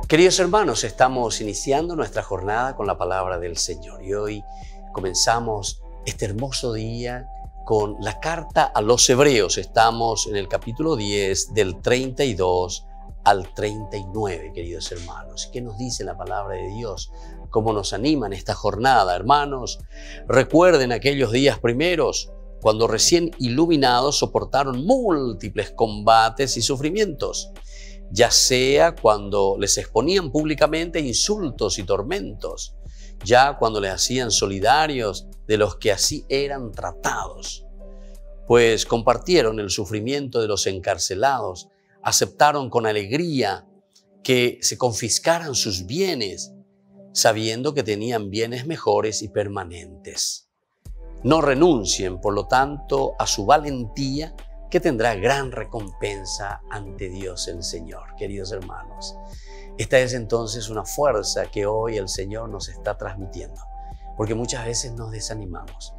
Queridos hermanos, estamos iniciando nuestra jornada con la palabra del Señor y hoy comenzamos este hermoso día con la carta a los Hebreos. Estamos en el capítulo 10 del 32 al 39, queridos hermanos. ¿Qué nos dice la palabra de Dios? ¿Cómo nos anima en esta jornada, hermanos? Recuerden aquellos días primeros, cuando recién iluminados soportaron múltiples combates y sufrimientos, ya sea cuando les exponían públicamente insultos y tormentos, ya cuando les hacían solidarios de los que así eran tratados, pues compartieron el sufrimiento de los encarcelados, aceptaron con alegría que se confiscaran sus bienes, sabiendo que tenían bienes mejores y permanentes. No renuncien, por lo tanto, a su valentía, que tendrá gran recompensa ante Dios el Señor. Queridos hermanos, esta es entonces una fuerza que hoy el Señor nos está transmitiendo, porque muchas veces nos desanimamos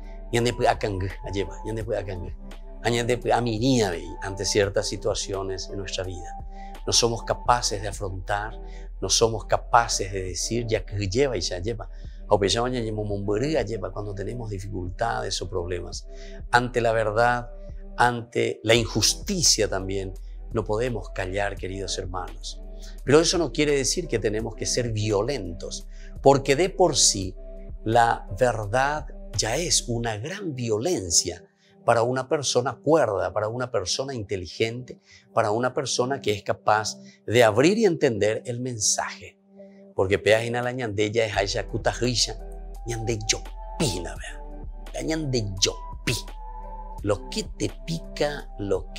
ante ciertas situaciones en nuestra vida. No somos capaces de afrontar, no somos capaces de decir ya que lleva y ya lleva. Cuando tenemos dificultades o problemas, ante la verdad, ante la injusticia también, no podemos callar, queridos hermanos. Pero eso no quiere decir que tenemos que ser violentos, porque de por sí la verdad ya es una gran violencia para una persona cuerda, para una persona inteligente, para una persona que es capaz de abrir y entender el mensaje. Porque peajina la ñandella es haya kutahisha, ñande yo pina, la ñande yo pi. Lo que te pica,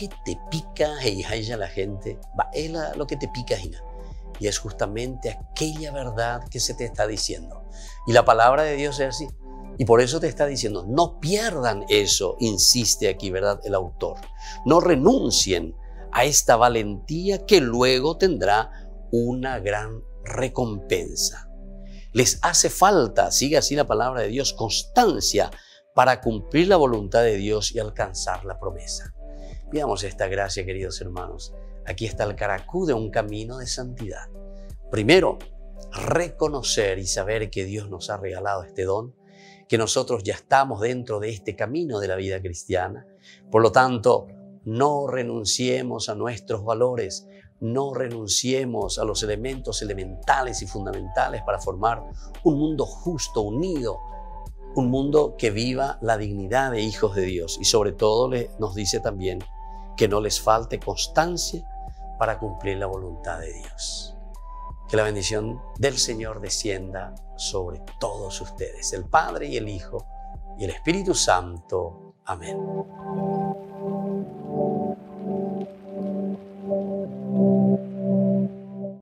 hey, haya la gente, va, lo que te pica, hina. Y es justamente aquella verdad que se te está diciendo. Y la palabra de Dios es así. Y por eso te está diciendo, no pierdan eso, insiste aquí, ¿verdad?, el autor. No renuncien a esta valentía que luego tendrá una gran recompensa. Les hace falta, sigue así la palabra de Dios, constancia para cumplir la voluntad de Dios y alcanzar la promesa. Veamos esta gracia, queridos hermanos. Aquí está el caracú de un camino de santidad. Primero, reconocer y saber que Dios nos ha regalado este don, que nosotros ya estamos dentro de este camino de la vida cristiana. Por lo tanto, no renunciemos a nuestros valores, no renunciemos a los elementos elementales y fundamentales para formar un mundo justo, unido, un mundo que viva la dignidad de hijos de Dios. Y sobre todo nos dice también que no les falte constancia para cumplir la voluntad de Dios. Que la bendición del Señor descienda sobre todos ustedes, el Padre y el Hijo y el Espíritu Santo. Amén.